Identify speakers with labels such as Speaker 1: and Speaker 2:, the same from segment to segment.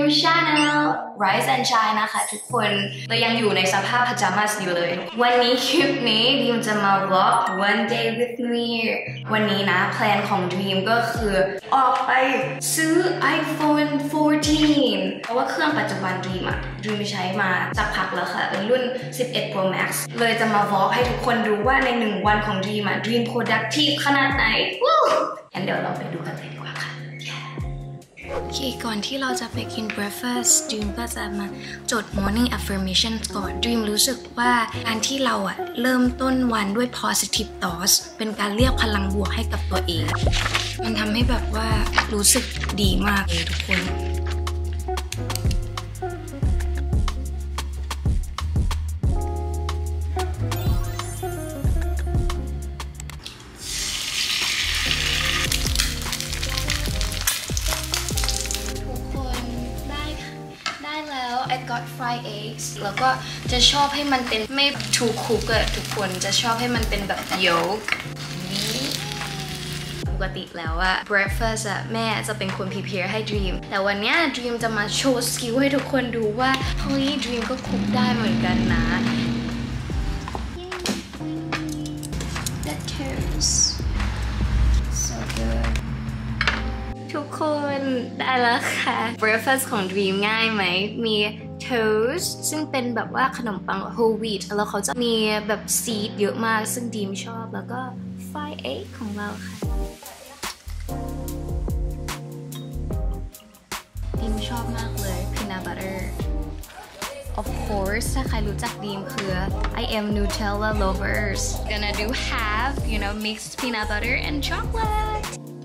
Speaker 1: Channel Rise and Shine นะคะทุกคนเรายังอยู่ในสภาพพาจามัสอยู่เลยวันนี้คลิปนี้ดีมจะมา vlog One Day with Me วันนี้นะแพลนของ Dream ก็คือออกไปซื้อ iPhone 14 เพราะว่าเครื่องปัจจุบัน Dreamใช้มาสักพักแล้วค่ะเป็นรุ่น 11 Pro Max เลยจะมา vlog ให้ทุกคนดูว่าใน1 วันของ Dream productive ขนาดไหนงั้นเดี๋ยวเราไปดูกันเลยดีกว่าค่ะโอเคก่อนที่เราจะไปกิน breakfast Dream ก็จะมาจด morning affirmation ก่อน Dream รู้สึกว่าการที่เราเริ่มต้นวันด้วย positive thoughts เป็นการเรียกพลังบวกให้กับตัวเองมันทำให้แบบว่ารู้สึกดีมากเลยทุกคนI got fried eggs แล้วก็จะชอบให้มันเป็นไม่ too cook ทุกคนจะชอบให้มันเป็นแบบ yolk ปกติแล้วbreakfast แม่จะเป็นคน prepare ให้ Dream แต่วันนี้ Dream จะมาโชว์สกิลให้ทุกคนดูว่าเฮ้ย Dream ก็คุกได้เหมือนกันนะ The toast so goodทุกคนได้แล้วค่ะ breakfast ของ Dream ง่ายไหมมี toast ซึ่งเป็นแบบว่าขนมปัง whole wheat แล้วเขาจะมีแบบซีดเยอะมากซึ่ง Dream ชอบแล้วก็ fried egg ของเราค่ะ Dream ชอบมากเลย peanut butter of course ถ้าใครรู้จัก Dream คือ I am Nutella lovers gonna do half mixed peanut butter and chocolate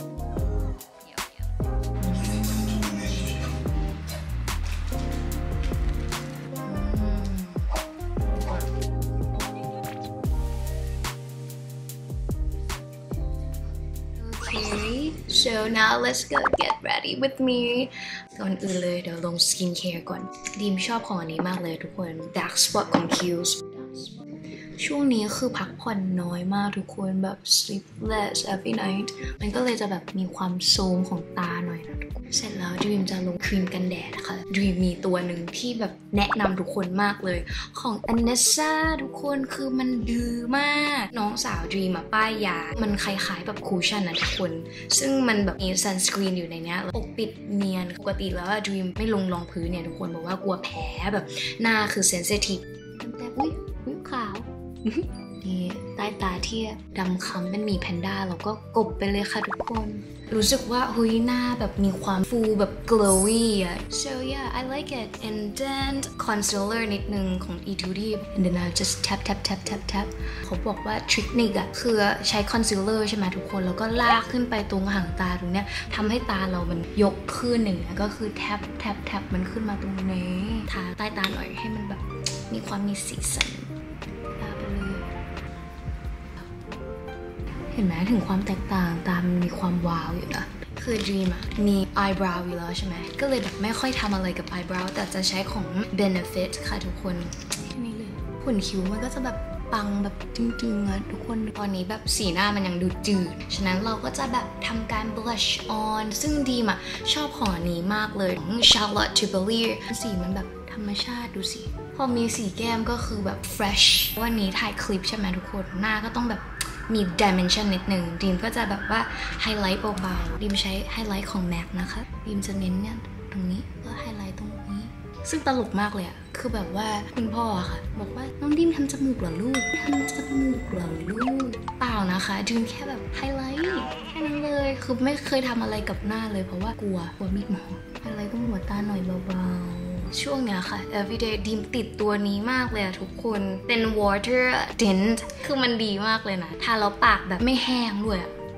Speaker 1: So now let's go get ready with me ก่อนอื่นเลยเดี๋ยวลงสกินแคร์ก่อนดีมชอบของอันนี้มากเลยทุกคน Dark Spot ของ Kiehl's ช่วงนี้คือพักผ่อนน้อยมากทุกคนแบบ sleepless every night มันก็เลยจะแบบมีความโทรมของตาหน่อยนะทุกคนเสร็จแล้ว Dream จะลงครีมกันแดดค่ะ Dream มีตัวหนึ่งที่แบบแนะนำทุกคนมากเลยของ Anessa ทุกคนคือมันดื้อมากน้องสาว Dream ป้ายยามันคล้ายๆแบบคูชั่นนะทุกคนซึ่งมันแบบมี sunscreen อยู่ในนี้ปกปิดเนียนปกติแล้วDream ไม่ลงรองพื้นเนี่ยทุกคนบอกว่ากลัวแพ้แบบหน้าคือ sensitive แต่อุ้ยขาวนี่ใต้ตาที่ดำค้ำเป็นหมีแพนด้าแล้วก็กบไปเลยค่ะทุกคนรู้สึกว่าเฮ้ยหน้าแบบมีความฟูแบบ glowy so yeah I like it and then concealer นิดนึงของ Etude and then I just tap เขาบอกว่าเทคนิคคือใช้ concealer ใช่ไหมทุกคนแล้วก็ลากขึ้นไปตรงหางตาตรงเนี้ยทำให้ตาเรามันยกขึ้นอย่างเงี้ยก็คือ tap มันขึ้นมาตรงนี้ทาใต้ตาหน่อยให้มันแบบมีความมีสีสันเห็นไหมถึงความแตกต่างตามันมีความว้าวอยู่นะคือ Dreamมี eyebrow อยู่แล้วใช่ไหมก็เลยแบบไม่ค่อยทำอะไรกับ eyebrow แต่จะใช้ของ Benefit ค่ะทุกคนแค่นี้เลยขนคิ้วมันก็จะแบบปังแบบจึงๆทุกคนตอนนี้แบบสีหน้ามันยังดูจืดฉะนั้นเราก็จะแบบทำการ blush on ซึ่งDreamชอบของอันนี้มากเลยของ Charlotte Tilbury สีมันแบบธรรมชาติดูสิพอมีสีแก้มก็คือแบบ fresh วันนี้ถ่ายคลิปใช่ไหมทุกคนหน้าก็ต้องแบบมี dimension นิดหนึ่งดีมก็จะแบบว่าไฮไลท์เบาๆดีมใช้ไฮไลท์ของ MAC นะคะดีมจะเน้นเนี่ยตรงนี้แล้วไฮไลท์ตรงนี้ซึ่งตลกมากเลยคือแบบว่าคุณพ่อค่ะบอกว่าน้องดีมทำจมูกเหรอลูกทำจมูกเหรอลูกเปล่านะคะดีมแค่แบบไฮไลท์แค่นั้นเลยคือไม่เคยทำอะไรกับหน้าเลยเพราะว่ากลัวมีดหมอไฮไลท์ตรงหัวตาหน่อยเบาๆช่วงเนี้ยค่ะ everyday ดีมติดตัวนี้มากเลยทุกคนเป็น water tint คือมันดีมากเลยนะทาแล้วปากแบบไม่แห้งด้วย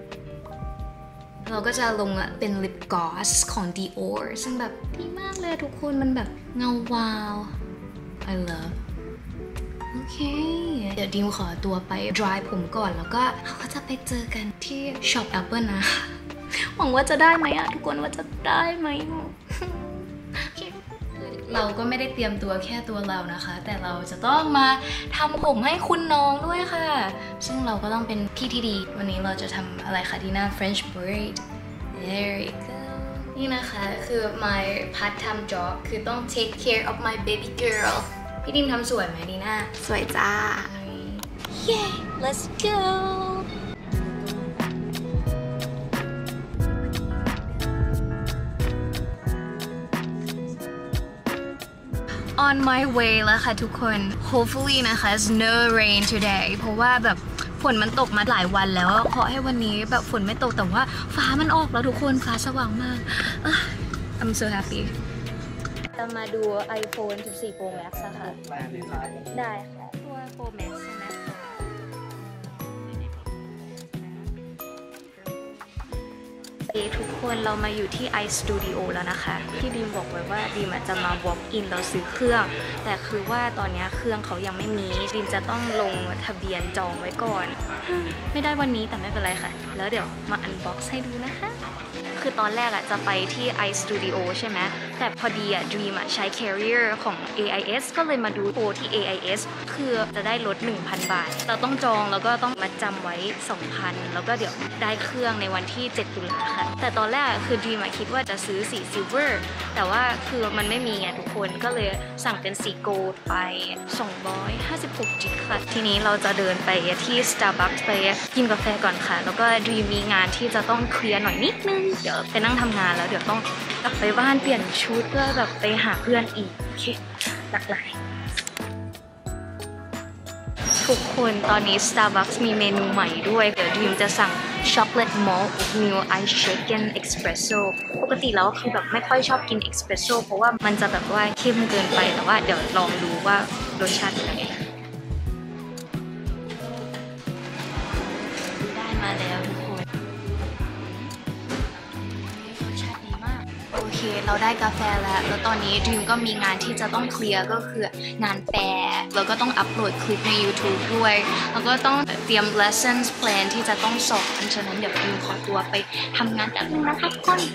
Speaker 1: เราก็จะลงเป็น lip gloss ของ Dior ซึ่งแบบดีมากเลยทุกคนมันแบบเงาวาว I love โอเคเดี๋ยวดีมขอตัวไป dry ผมก่อนแล้วก็เราก็จะไปเจอกันที่ shop Apple นะหวังว่าจะได้ไหมทุกคนว่าจะได้ไหมเราก็ไม่ได้เตรียมตัวแค่ตัวเรานะคะแต่เราจะต้องมาทำผมให้คุณน้องด้วยค่ะซึ่งเราก็ต้องเป็นพี่ที่ดีวันนี้เราจะทำอะไรคะที่หน้า French braid there you go นี่นะคะคือ my part time job คือต้อง take care of my baby girl พี่ดิมทำสวยไหมดีน่า
Speaker 2: สวยจ้า
Speaker 1: Yeah let's go on my way แล้วค่ะทุกคน hopefully นะคะ no rain today เพราะว่าแบบฝนมันตกมาหลายวันแล้วขอให้วันนี้แบบฝนไม่ตกแต่ว่าฟ้ามันออกแล้วทุกคนฟ้าสว่างมาก I'm so happy จะมาดู iPhone 14 Pro Max ค่ะได้ค่ะตัว Pro Max ใช่ไหมทุกคนเรามาอยู่ที่ iStudio แล้วนะคะที่ดีมบอกไว้ว่าดีมจะมา walk in เราซื้อเครื่องแต่คือว่าตอนนี้เครื่องเขายังไม่มีดีมจะต้องลงทะเบียนจองไว้ก่อนไม่ได้วันนี้แต่ไม่เป็นไรค่ะแล้วเดี๋ยวมา unbox ให้ดูนะคะคือตอนแรกจะไปที่ iStudio ใช่ไหมแต่พอดีDreamใช้ carrier ของ AIS ก็เลยมาดูโปรที่ AIS คือจะได้ลด 1,000 บาทเราต้องจองแล้วก็ต้องมาจำไว้ 2,000 แล้วก็เดี๋ยวได้เครื่องในวันที่ 7 ตุลาค่ะแต่ตอนแรกคือ Dreamคิดว่าจะซื้อสี Silver แต่ว่าคือมันไม่มีทุกคนก็เลยสั่งเป็นสี Gold ไป 256 จิกค่ะทีนี้เราจะเดินไปที่ Starbucks ไปกินกาแฟก่อนค่ะแล้วก็ Dream มีงานที่จะต้องเคลียร์หน่อยนิดนึงเดี๋ยวไปนั่งทำงานแล้วเดี๋ยวต้องกลับไปบ้านเปลี่ยนชุดเพื่อแบบไปหาเพื่อนอีกโอเคหลากหลายทุกคนตอนนี้ Starbucks มีเมนูใหม่ด้วยเดี๋ยวDreamจะสั่ง Chocolate Malt New Ice Shaken Espresso ปกติแล้วคือแบบไม่ค่อยชอบกิน Espresso เพราะว่ามันจะแบบว่าเข้มเกินไปแต่ว่าเดี๋ยวลองดูว่ารสชาติเป็นยังไงได้มาแล้วทุกคนโอเคเราได้กาแฟแล้วตอนนี้Dreamก็มีงานที่จะต้องเคลียร์ก็คืองานแปลแล้วก็ต้องอัปโหลดคลิปใน YouTube ด้วยแล้วก็ต้องเตรียม lessons plan ที่จะต้องสอนฉะนั้นเดี๋ยวDreamขอตัวไปทำงานแป๊บนึงนะคะทุกคน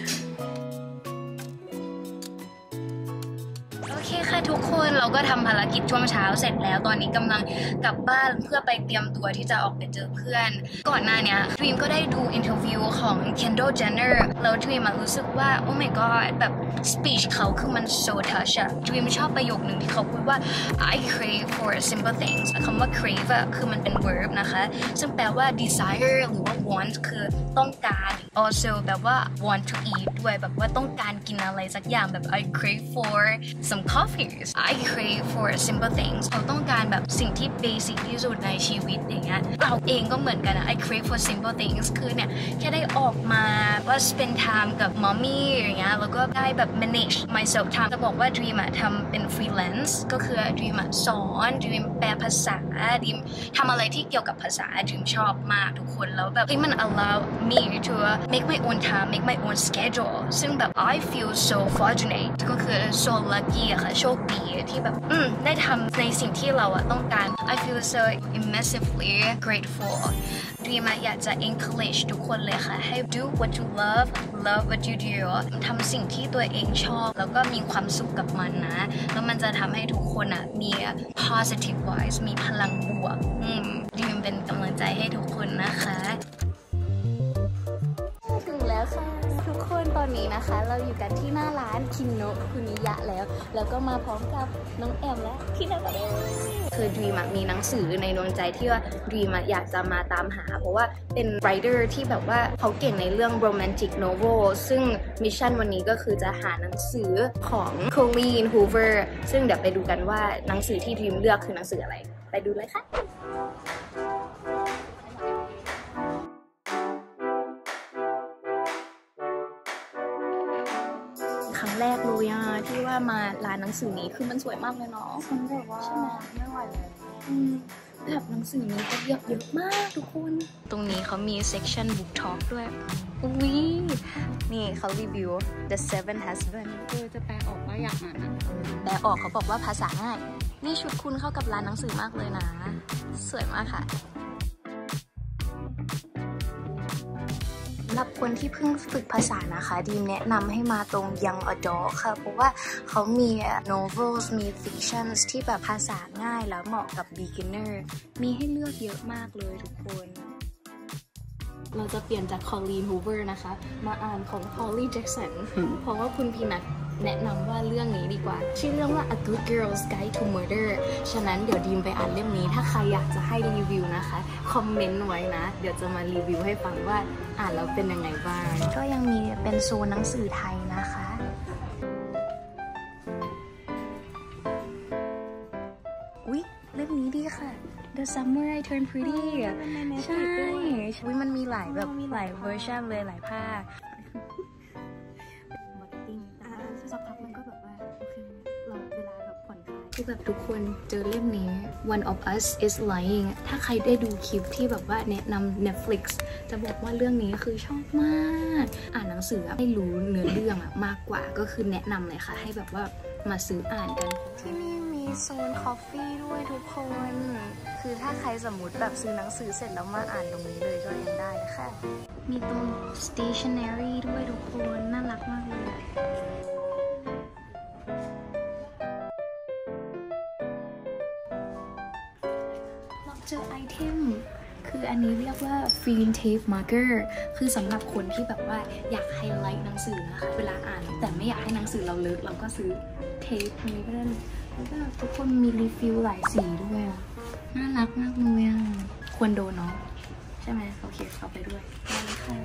Speaker 1: โอเคค่ะทุกคนเราก็ทำภารกิจช่วงเช้าเสร็จแล้วตอนนี้กำลังกลับบ้านเพื่อไปเตรียมตัวที่จะออกไปเจอเพื่อนก่อนหน้านี้Dreamก็ได้ดูอินเทอร์วิวของ Kendall Jenner แล้ว Dreamรู้สึกว่า oh my god แบบ speech เขาคือมัน so touch Dream ชอบประโยคหนึ่งที่เขาพูดว่า I crave for simple things คำว่า crave คือมันเป็น verb นะคะซึ่งแปลว่า desire หรือว่า want คือต้องการ also แบบว่า want to eat ด้วยแบบว่าต้องการกินอะไรสักอย่างแบบ I crave for some coffees I crave for simple things เขาต้องการแบบสิ่งที่ basic ที่สุดในชีวิตอย่างเงี้ยเราเองก็เหมือนกันI crave for simple things คือเนี่ยแค่ได้ออกมาว่า spend time กับ mommy อย่างเงี้ยแล้วก็ได้แบบ manage myself time จะบอกว่า Dream ทำเป็น freelance ก็คือ Dream สอน Dream แปลภาษา Dream ทำอะไรที่เกี่ยวกับภาษา Dream ชอบมากทุกคนแล้วแบบมัน allow me to make my own time make my own schedule ซึ่งแบบ I feel so fortunate ก็คือ so lucky อะค่ะโชคดีที่แบบได้ทำในสิ่งที่เราต้องการ I feel so immensely grateful Dream อยากจะ encourage ทุกคนเลยค่ะให้ do what you love what you do ทำสิ่งที่ตัวเองชอบแล้วก็มีความสุขกับมันนะแล้วมันจะทำให้ทุกคนมี positive vibes มีพลังบวกDream เป็นกำลังใจให้ทุกคนนะคะถึงแล้วค่ะทุกคนตอนนี้นะคะเราอยู่กันที่หน้าร้านคินโนะคุนิยะแล้วก็มาพร้อมกับน้องแอมและพี่นักเรียนคือ Dream มีหนังสือในดวงใจที่ว่า Dream อยากจะมาตามหาเพราะว่าเป็น writer ที่แบบว่าเขาเก่งในเรื่อง romantic novel ซึ่งมิชชั่นวันนี้ก็คือจะหาหนังสือของ Colleen Hoover ซึ่งเดี๋ยวไปดูกันว่าหนังสือที่ Dream เลือกคือหนังสืออะไรไปดูเลยค่ะครั้งแรกเลยที่ว่ามาร้านหนังสือนี้คือมันสวยมากเลยเนาะฉันแบบว่าใช่ไหมไม่ไหวเลยแบบหนังสือนี้ก็เยอะมากทุกคนตรงนี้เขามี section book talk ด้วยอุ้ยนี่เขารีวิว The Seven Husbands
Speaker 2: จะแปลออกว่าอยากอ่านนะ
Speaker 1: แปลออกเขาบอกว่าภาษาง่ายนี่ชุดคุณเข้ากับร้านหนังสือมากเลยนะสวยมากค่ะสำหรับคนที่เพิ่งฝึกภาษานะคะดีมแนะนำให้มาตรง Young Adult ค่ะเพราะว่าเขามี novels มี fictions ที่แบบภาษาง่ายแล้วเหมาะกับ beginner มีให้เลือกเยอะมากเลยทุกคนเราจะเปลี่ยนจาก Colleen Hoover นะคะมาอ่านของ Holly Jackson เพราะว่าคุณพีนัทแนะนำว่าเรื่องนี้ดีกว่าชื่อเรื่องว่า A Good Girl's Guide to Murder ฉะนั้นเดี๋ยวดีมไปอ่านเล่มนี้ถ้าใครอยากจะให้รีวิวนะคะคอมเมนต์ไว้นะเดี๋ยวจะมารีวิวให้ฟังว่าอ่านแล้วเป็นยังไงบ้างก็ยังมีเป็นโซนหนังสือไทยนะคะอุ๊ยเล่มนี้ดีค่ะ The Summer I Turned Pretty ใช่มันมีหลายแบบหลายเวอร์ชันเลยหลายภาคสักพักมันก็แบบว่าโอเคเราเวลาแบบผ่อนคลายคือแบบทุกคนเจอเล่มนี้ One of Us is Lying ถ้าใครได้ดูคลิปที่แบบว่าแนะนำ Netflix จะบอกว่าเรื่องนี้คือชอบมากอ่านหนังสือให้รู้เนื้อเรื่องมากกว่าก็คือแนะนำเลยค่ะให้แบบว่ามาซื้ออ่านกันที่นี่มีโซนคอฟฟี่ด้วยทุกคนคือถ้าใครสมมติแบบซื้อหนังสือเสร็จแล้วมาอ่านตรงนี้เลยก็ยังได้เลยค่ะมีตรง stationery ด้วยทุกคนน่ารักมากเลยเราเจอไอเทมคืออันนี้เรียกว่า Free Tape Marker คือสำหรับคนที่แบบว่าอยากไฮไลท์หนังสือนะคะเวลาอ่านแต่ไม่อยากให้หนังสือเราเลอะเราก็ซื้อเทปอันนี้ก็ได้แล้วก็ทุกคนมีรีฟิลหลายสีด้วยน่ารักมากเลยควรโดนเนาะใช่ไหมโอเคเอาไปด้วยได้เลยค่ะ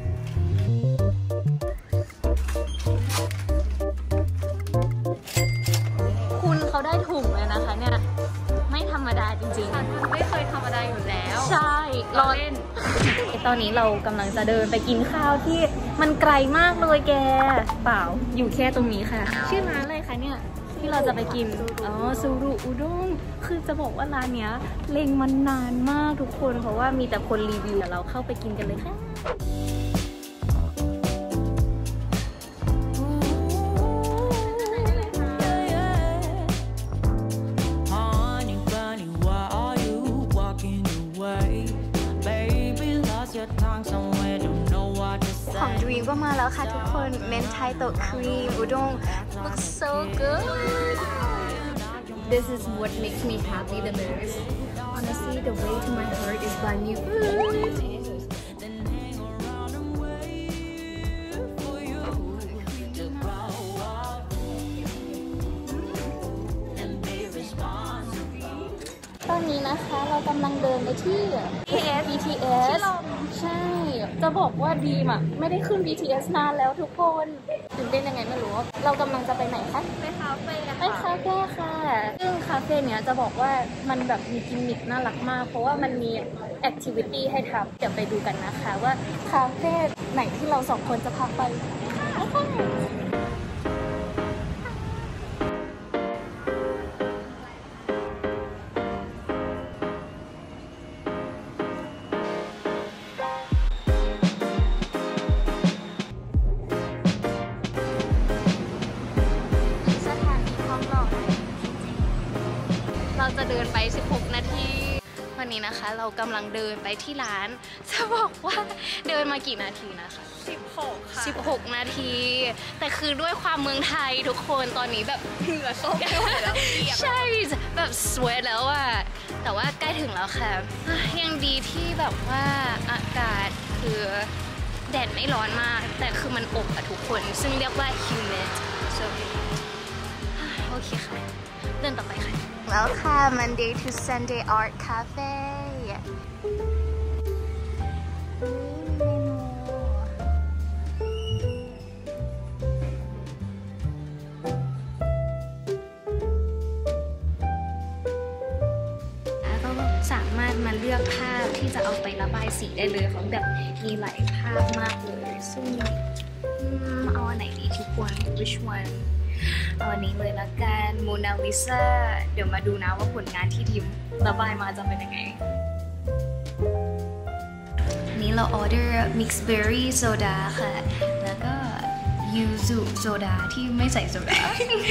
Speaker 1: คุณเขาได้ถุงเลยนะคะเนี่ยไม่ธรรมดาจริงๆ
Speaker 2: มันไม่เคยธรรมดาอยู่แล้ว
Speaker 1: ใช่
Speaker 2: รอเล่น
Speaker 1: ตอนนี้เรากำลังจะเดินไปกินข้าวที่มันไกลมากเลยแกเปล่าอยู่แค่ตรงนี้ค่ะชื่อร้านอะไรคะเนี่ยที่เราจะไปกินซูรุอุด้งคือจะบอกว่าร้านเนี้ยเล็งมันนานมากทุกคนเพราะว่ามีแต่คนรีวิวเดี๋ยวเราเข้าไปกินกันเลยค่ะของ Dream ก็มาแล้วค่ะทุกคนเมนไทโตะครีมอุด้ง looks so good this is what makes me happy the most honestly the way to my heart is by new foodตอนนี้นะคะเรากำลังเดินไปที่ BTS ใช่จะบอกว่าดีมอ่ะไม่ได้ขึ้น BTS นานแล้วทุกคนตื่นเต้นยังไงไม่รู้เรากำลังจะไปไหนคะ
Speaker 2: ไปคาเฟ่
Speaker 1: ไปคาเฟ่ค่ะซึ่งคาเฟ่เนี้ยจะบอกว่ามันแบบมีกิมมิคน่ารักมากเพราะว่ามันมีแอคทิวิตี้ให้ทำเดี๋ยวไปดูกันนะคะว่าคาเฟ่ไหนที่เราสองคนจะพาไปเราจะเดินไป16นาทีวันนี้นะคะเรากำลังเดินไปที่ร้านจะบอกว่าเดินมากี่นาทีนะคะ
Speaker 2: 16ค่ะ
Speaker 1: 16นาทีแต่คือด้วยความเมืองไทยทุกคนตอนนี้แบบ
Speaker 2: เหงื่อตกแล้ว
Speaker 1: ใช่แบบสวยแล้วอะแต่ว่าใกล้ถึงแล้วค่ะยังดีที่แบบว่าอากาศคือแดดไม่ร้อนมากแต่คือมันอบอะทุกคนซึ่งเรียกว่า humid so โอเคค่ะเดินต่อไปค่ะแล้วค่ะ Monday to Sunday Art Cafe สามารถมาเลือกภาพที่จะเอาไประบายสีได้เลยเขาแบบมีหลายภาพมากเลยซึ่งเอาอันไหนดีทุกคน which one เอาอันนี้เลยละกันโมนาลิซาเดี๋ยวมาดูนะว่าผลงานที่ทีมระบายมาจะเป็นยังไงนี้เราออเดอร์ mixed berry soda ค่ะแล้วก็ยูสุโซดาที่ไม่ใส่โซดา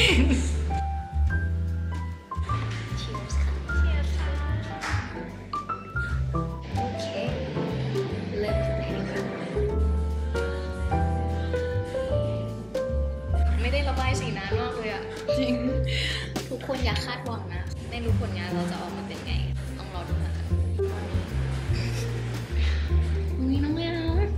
Speaker 1: ทุกคนอย่าคาดหวังนะไม่รู้ผลงานเราจะออกมาเป็นไงต้องรอดูนะคะอุ้ยน้องแมว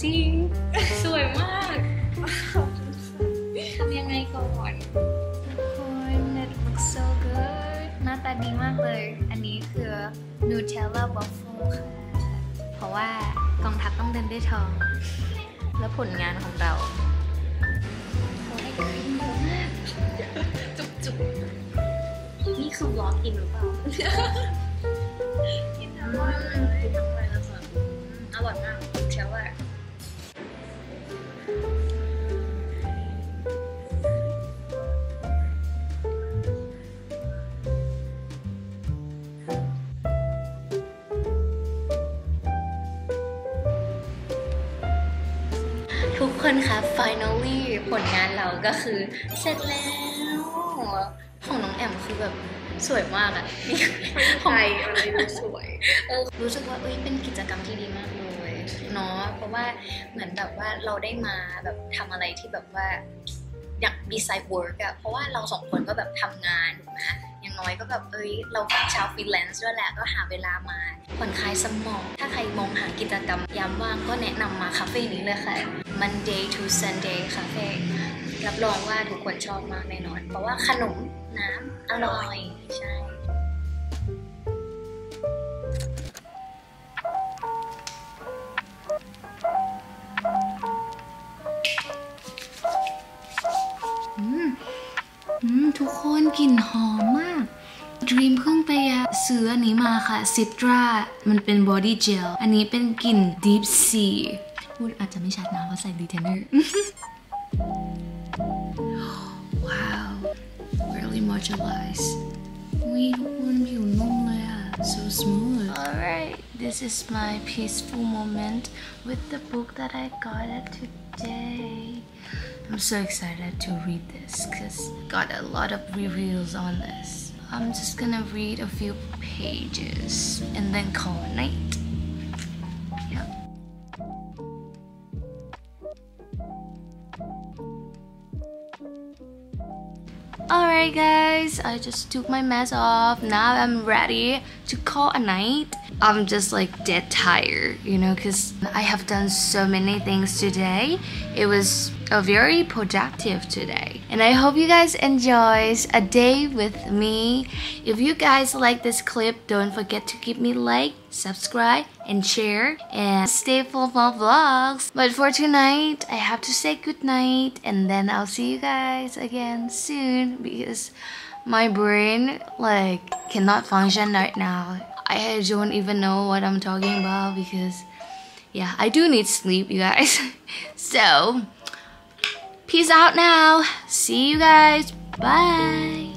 Speaker 1: จริง สวยมากทำยังไงก่อนทุกคน it looks so good หน้าตาดีมากเลย อันนี้คือ Nutella Waffle ค่ะ เพราะว่ากองทัพต้องเดินด้วยทอง และผลงานของเราเขาให้ครีมเยอะมากจุกๆนี่คือ vlog กินหรือเปล่า
Speaker 2: กินทั้งวันเลยกินทั้งวันแล้วค่ะ
Speaker 1: อร่อยมากเชื่อว่าทุกคนคะ finally ผลงานเราก็คือเสร็จแล้ว ของน้องแอมคือแบบสวยมากอะนี่
Speaker 2: ไทยอะไรดูสวย
Speaker 1: รู้สึกว่าเป็นกิจกรรมที่ดีมากเลยเนาะเพราะว่าเหมือนแบบว่าเราได้มาแบบทำอะไรที่แบบว่าอยาก beside work อะเพราะว่าเราสองคนก็แบบทำงานถูกไหมอย่างน้อยก็แบบเราเป็นชาวฟรีแลนซ์ด้วยแหละก็หาเวลามาผ่อนคลายสมองถ้าใครมองหากิจกรรมยามว่างก็แนะนำมาคาเฟ่นี้เลยค่ะ Monday to Sunday Cafe รับรองว่าทุกคนชอบมากแน่นอนเพราะว่าขนมน้ำอร่อยใช่ทุกคนกลิ่นหอมมาก Dream เพิ่งไปซื้ออันนี้มาค่ะ Citra มันเป็น body gel อันนี้เป็นกลิ่น Deep Sea พูดอาจจะไม่ชัดนะเพราะใส่ Retainer ว้าว really moisturized อุ๊ยทุกคนผิวนุ่มเลยอะ so smooth alright this is my peaceful moment with the book that I got today I'm so excited to read this because I got a lot of reviews on this. I'm just gonna read a few pages and then call it night. Yep. Alright guys, I just took my mask off. Now I'm ready to call a night. I'm just like dead tired, you know, because I have done so many things today. It was a very productive today. And I hope you guys enjoy a day with me. If you guys like this clip, don't forget to give me a like, subscribe, and share. And stay for more vlogs. But for tonight, I have to say goodnight. And then I'll see you guys again soon because my brain like cannot function right now. I don't even know what I'm talking about because yeah, I do need sleep, you guys. So peace out now. See you guys. Bye.